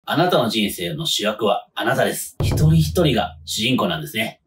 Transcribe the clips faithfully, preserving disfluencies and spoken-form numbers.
あなたの人生の主役はあなたです。一人一人が主人公なんですね。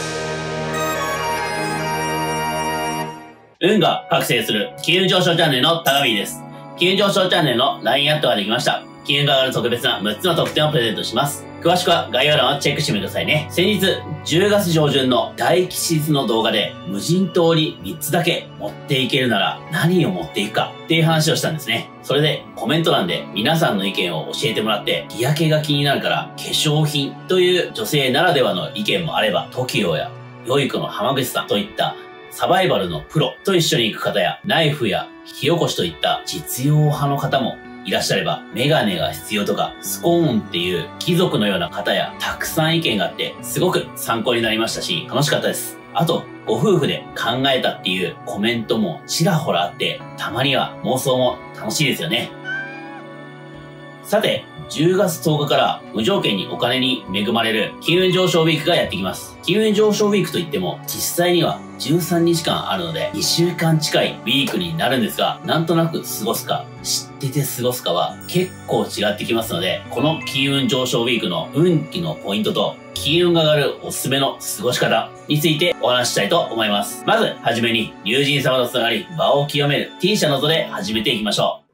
運が覚醒する金運上昇チャンネルのタガミーです。金運上昇チャンネルの ライン アットができました。金運が上がる特別なむっつの特典をプレゼントします。詳しくは概要欄をチェックしてみてくださいね。先日、じゅうがつ上旬の大吉日の動画で、無人島にみっつだけ持っていけるなら何を持っていくかっていう話をしたんですね。それでコメント欄で皆さんの意見を教えてもらって、日焼けが気になるから化粧品という女性ならではの意見もあれば、トキオや良い子の浜口さんといったサバイバルのプロと一緒に行く方や、ナイフや火起こしといった実用派の方もいらっしゃれば、メガネが必要とか、スコーンっていう貴族のような方や、たくさん意見があって、すごく参考になりましたし、楽しかったです。あと、ご夫婦で考えたっていうコメントもちらほらあって、たまには妄想も楽しいですよね。さて、じゅうがつとおかから無条件にお金に恵まれる金運上昇ウィークがやってきます。金運上昇ウィークといっても実際にはじゅうさんにちかんあるのでにしゅうかん近いウィークになるんですが、なんとなく過ごすか、知ってて過ごすかは結構違ってきますので、この金運上昇ウィークの運気のポイントと金運が上がるおすすめの過ごし方についてお話ししたいと思います。まずはじめに龍神様とつながり場を清める T 社の図で始めていきましょう。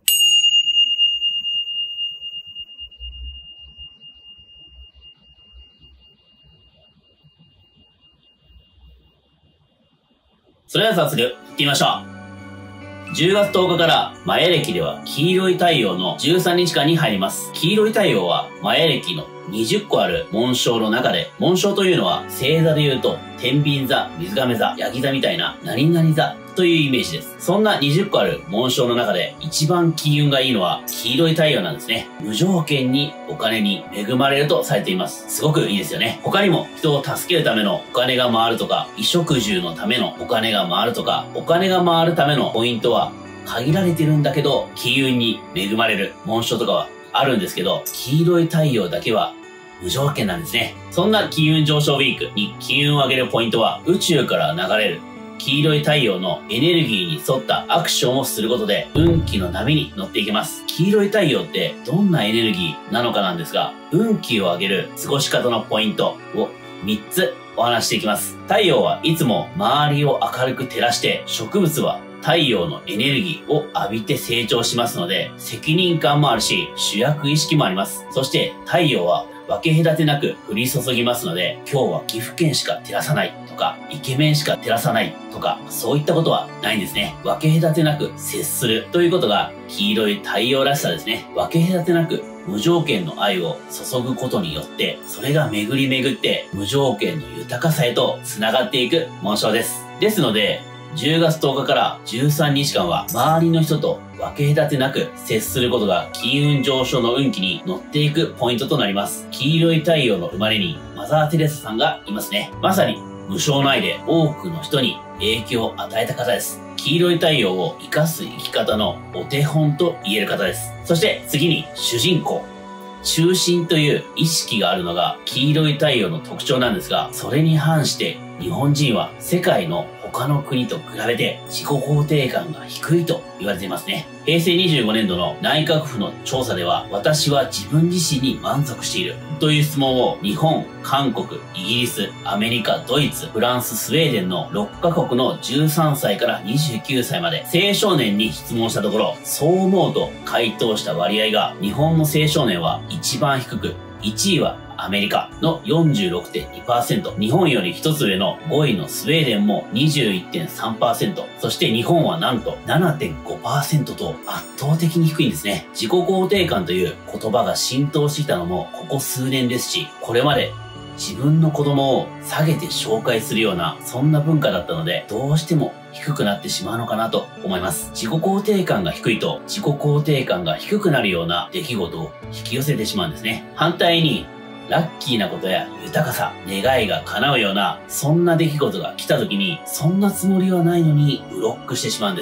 それでは早速、行ってみましょう。じゅうがつとおかからマヤ暦では黄色い太陽のじゅうさんにちかんに入ります。黄色い太陽はマヤ暦のにじゅっこある紋章の中で、紋章というのは星座で言うと、天秤座、水亀座、ヤギ座みたいな何々座というイメージです。そんなにじゅっこある紋章の中で一番金運がいいのは黄色い太陽なんですね。無条件にお金に恵まれるとされています。すごくいいですよね。他にも人を助けるためのお金が回るとか、衣食住のためのお金が回るとか、お金が回るためのポイントは限られてるんだけど、金運に恵まれる紋章とかはあるんですけど、黄色い太陽だけは無条件なんですね。そんな金運上昇ウィークに金運を上げるポイントは、宇宙から流れる黄色い太陽のエネルギーに沿ったアクションをすることで運気の波に乗っていけます。黄色い太陽ってどんなエネルギーなのかなんですが、運気を上げる過ごし方のポイントをみっつお話していきます。太陽はいつも周りを明るく照らして、植物は太陽のエネルギーを浴びて成長しますので、責任感もあるし、主役意識もあります。そして太陽は分け隔てなく降り注ぎますので、今日は岐阜県しか照らさないとか、イケメンしか照らさないとか、そういったことはないんですね。分け隔てなく接するということが黄色い太陽らしさですね。分け隔てなく無条件の愛を注ぐことによって、それが巡り巡って無条件の豊かさへと繋がっていく紋章です。ですので、じゅうがつとおかからじゅうさんにちかんは周りの人と分け隔てなく接することが金運上昇の運気に乗っていくポイントとなります。黄色い太陽の生まれにマザー・テレサさんがいますね。まさに無償の愛で多くの人に影響を与えた方です。黄色い太陽を生かす生き方のお手本と言える方です。そして次に主人公。中心という意識があるのが黄色い太陽の特徴なんですが、それに反して日本人は世界の他の国と比べて自己肯定感が低いと言われていますね。へいせいにじゅうごねんどの内閣府の調査では、私は自分自身に満足しているという質問を日本、韓国、イギリス、アメリカ、ドイツ、フランス、スウェーデンのろっかこくのじゅうさんさいからにじゅうきゅうさいまで青少年に質問したところ、そう思うと回答した割合が日本の青少年は一番低く、いちいはアメリカの よんじゅうろくてんにパーセント、日本より一つ上のごいのスウェーデンも にじゅういってんさんパーセント、そして日本はなんと ななてんごパーセント と圧倒的に低いんですね。自己肯定感という言葉が浸透してきたのもここ数年ですし、これまで自分の子供を下げて紹介するようなそんな文化だったので、どうしても低くなってしまうのかなと思います。自己肯定感が低いと自己肯定感が低くなるような出来事を引き寄せてしまうんですね。反対にラッキーなことや豊かさ、願いが叶うような、そんな出来事が来た時に、そんなつもりはないのにブロックしてしまうんですね。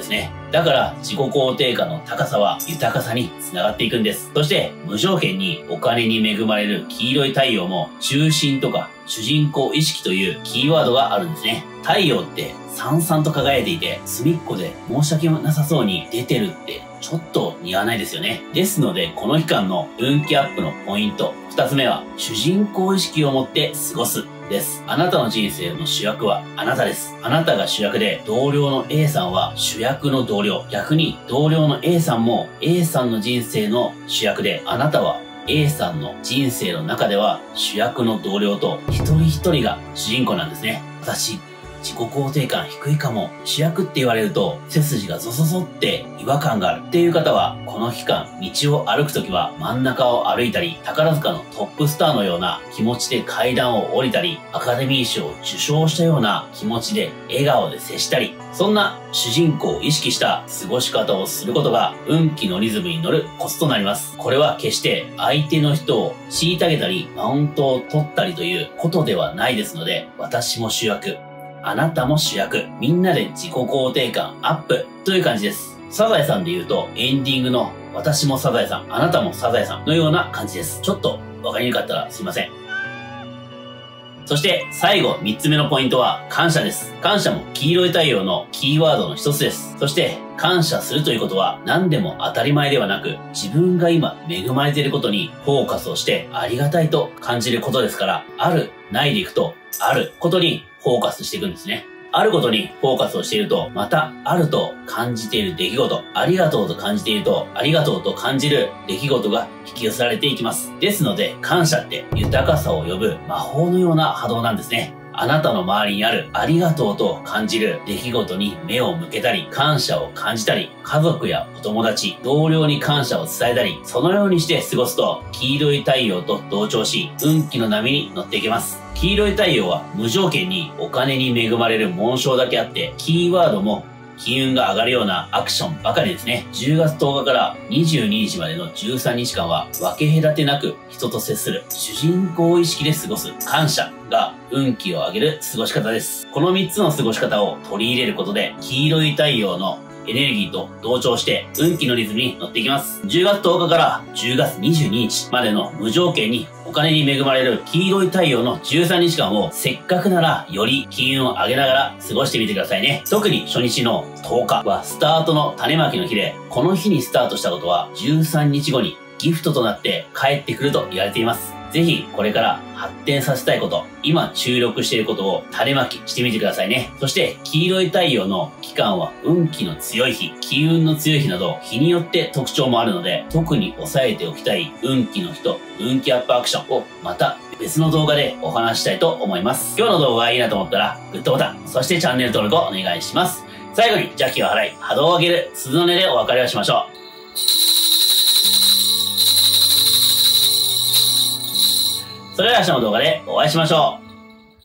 だから自己肯定感の高さは豊かさにつながっていくんです。そして無条件にお金に恵まれる黄色い太陽も中心とか主人公意識というキーワードがあるんですね。太陽ってさんさんと輝いていて隅っこで申し訳なさそうに出てるってちょっと似合わないですよね。ですのでこの期間の運気アップのポイントふたつめは主人公意識を持って過ごすです。あなたの人生の主役はあなたです。あなたが主役で同僚の A さんは主役の同僚。逆に同僚の A さんも A さんの人生の主役であなたは A さんの人生の中では主役の同僚と一人一人が主人公なんですね。私自己肯定感低いかも。主役って言われると背筋がゾゾゾって違和感があるっていう方はこの期間道を歩くときは真ん中を歩いたり宝塚のトップスターのような気持ちで階段を降りたりアカデミー賞を受賞したような気持ちで笑顔で接したりそんな主人公を意識した過ごし方をすることが運気のリズムに乗るコツとなります。これは決して相手の人を虐げたりマウントを取ったりということではないですので私も主役。あなたも主役。みんなで自己肯定感アップという感じです。サザエさんで言うとエンディングの私もサザエさん、あなたもサザエさんのような感じです。ちょっとわかりにくかったらすいません。そして最後みっつめのポイントは感謝です。感謝も黄色い太陽のキーワードの一つです。そして感謝するということは何でも当たり前ではなく自分が今恵まれていることにフォーカスをしてありがたいと感じることですから、ある、ないでいくとあることにフォーカスしていくんですね。あることにフォーカスをしていると、またあると感じている出来事、ありがとうと感じていると、ありがとうと感じる出来事が引き寄せられていきます。ですので、感謝って豊かさを呼ぶ魔法のような波動なんですね。あなたの周りにあるありがとうと感じる出来事に目を向けたり、感謝を感じたり、家族やお友達、同僚に感謝を伝えたり、そのようにして過ごすと、黄色い太陽と同調し、運気の波に乗っていけます。黄色い太陽は無条件にお金に恵まれる紋章だけあって、キーワードも金運が上がるようなアクションばかりですね。じゅうがつとおかからにじゅうににちまでのじゅうさんにちかんは分け隔てなく人と接する主人公意識で過ごす感謝が運気を上げる過ごし方です。このみっつの過ごし方を取り入れることで黄色い太陽のエネルギーと同調して運気のリズムに乗っていきます。じゅうがつとおかからじゅうがつにじゅうににちまでの無条件にお金に恵まれる黄色い太陽のじゅうさんにちかんをせっかくならより金運を上げながら過ごしてみてくださいね。特に初日のとおかはスタートの種まきの日で、この日にスタートしたことはじゅうさんにちごにギフトとなって帰ってくると言われています。ぜひこれから発展させたいこと、今注力していることを種まきしてみてくださいね。そして黄色い太陽の期間は運気の強い日、気運の強い日など日によって特徴もあるので、特に押さえておきたい運気の日と運気アップアクションをまた別の動画でお話したいと思います。今日の動画がいいなと思ったらグッドボタン、そしてチャンネル登録をお願いします。最後に邪気を払い波動を上げる鈴の音でお別れをしましょう。それでは明日の動画でお会いしましょう。